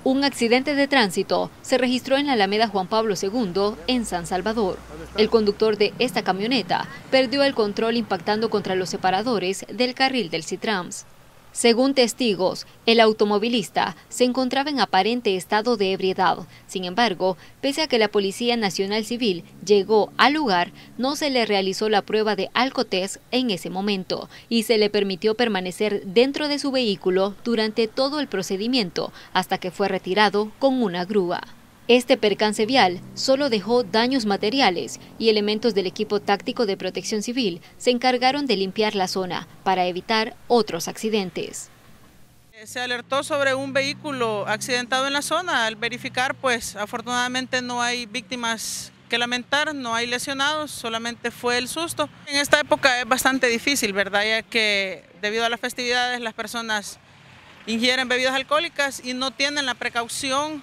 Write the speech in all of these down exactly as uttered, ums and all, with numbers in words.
Un accidente de tránsito se registró en la Alameda Juan Pablo segundo en San Salvador. El conductor de esta camioneta perdió el control impactando contra los separadores del carril del Citrans. Según testigos, el automovilista se encontraba en aparente estado de ebriedad. Sin embargo, pese a que la Policía Nacional Civil llegó al lugar, no se le realizó la prueba de alcotest en ese momento y se le permitió permanecer dentro de su vehículo durante todo el procedimiento hasta que fue retirado con una grúa. Este percance vial solo dejó daños materiales y elementos del equipo táctico de Protección Civil se encargaron de limpiar la zona para evitar otros accidentes. Se alertó sobre un vehículo accidentado en la zona. Al verificar, pues afortunadamente no hay víctimas que lamentar, no hay lesionados, solamente fue el susto. En esta época es bastante difícil, ¿verdad? Ya que debido a las festividades las personas ingieren bebidas alcohólicas y no tienen la precaución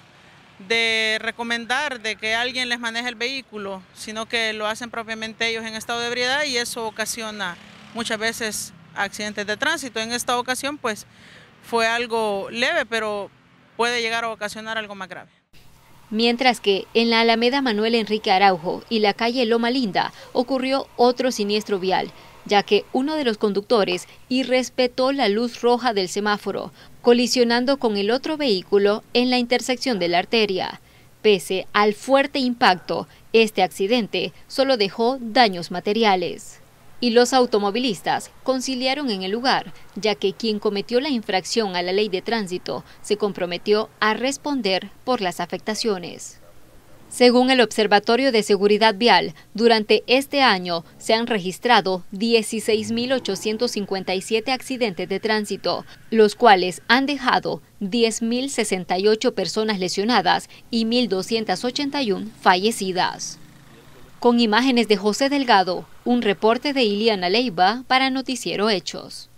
de recomendar de que alguien les maneje el vehículo, sino que lo hacen propiamente ellos en estado de ebriedad y eso ocasiona muchas veces accidentes de tránsito. En esta ocasión pues fue algo leve, pero puede llegar a ocasionar algo más grave. Mientras que en la Alameda Manuel Enrique Araujo y la calle Loma Linda ocurrió otro siniestro vial, ya que uno de los conductores irrespetó la luz roja del semáforo, colisionando con el otro vehículo en la intersección de la arteria. Pese al fuerte impacto, este accidente solo dejó daños materiales. Y los automovilistas conciliaron en el lugar, ya que quien cometió la infracción a la ley de tránsito se comprometió a responder por las afectaciones. Según el Observatorio de Seguridad Vial, durante este año se han registrado dieciséis mil ochocientos cincuenta y siete accidentes de tránsito, los cuales han dejado diez mil sesenta y ocho personas lesionadas y mil doscientas ochenta y una fallecidas. Con imágenes de José Delgado, un reporte de Iliana Leiva para Noticiero Hechos.